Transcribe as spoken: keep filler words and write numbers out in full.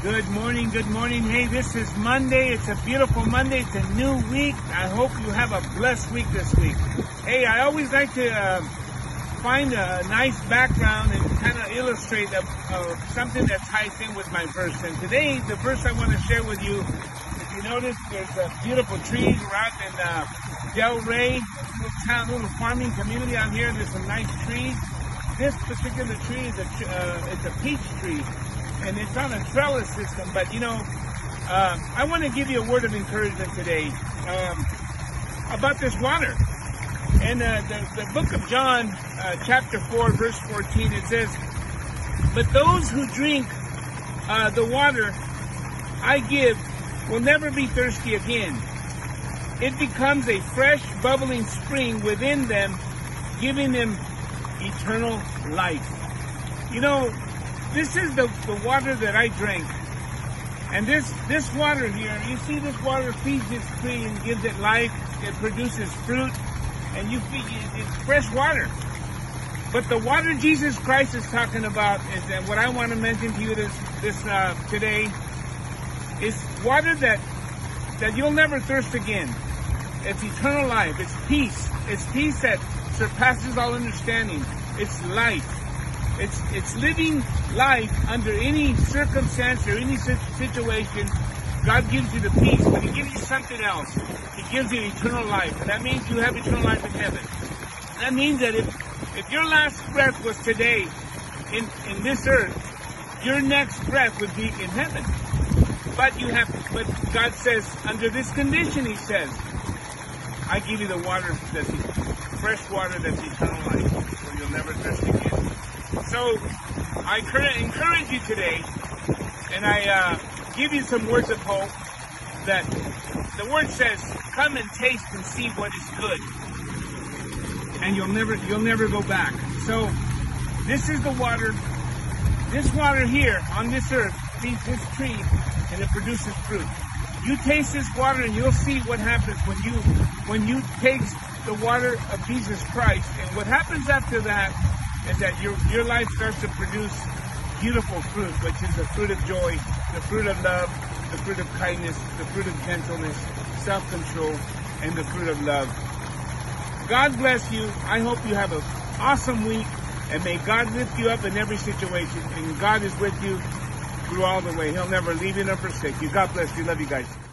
Good morning, good morning. Hey, this is Monday. It's a beautiful Monday. It's a new week. I hope you have a blessed week this week. Hey, I always like to uh, find a nice background and kind of illustrate a, uh, something that ties in with my verse. And today, the verse I want to share with you, if you notice, there's uh, beautiful trees. We're out in uh, Del Rey, little town, little farming community out here. There's some nice trees. This particular tree is a, uh, it's a peach tree. And it's on a trellis system, but you know, uh, I want to give you a word of encouragement today um, about this water. And uh, the, the book of John, uh, chapter four, verse fourteen, it says, "But those who drink uh, the water I give will never be thirsty again. It becomes a fresh, bubbling spring within them, giving them eternal life." You know, this is the, the water that I drink. And this, this water here, you see this water feeds this tree and gives it life. It produces fruit. And you feed it, it's fresh water. But the water Jesus Christ is talking about is that what I want to mention to you this, this uh, today is water that, that you'll never thirst again. It's eternal life. It's peace. It's peace that surpasses all understanding. It's life. It's, it's living life under any circumstance or any situation. God gives you the peace, but He gives you something else. He gives you eternal life, and that means you have eternal life in heaven. That means that if, if your last breath was today in, in this earth, your next breath would be in heaven. But you have, but God says, under this condition, He says, I give you the water that's fresh water that's eternal life, so you'll never thirst again. So I encourage you today, and I uh, give you some words of hope, that the word says, "Come and taste and see what is good," and you'll never you'll never go back. So this is the water. This water here on this earth feeds this tree, and it produces fruit. You taste this water, and you'll see what happens when you when you taste the water of Jesus Christ. And what happens after that is that your, your life starts to produce beautiful fruit, which is the fruit of joy, the fruit of love, the fruit of kindness, the fruit of gentleness, self-control, and the fruit of love. God bless you. I hope you have an awesome week, and may God lift you up in every situation, and God is with you through all the way. He'll never leave you nor forsake you. God bless you. Love you guys.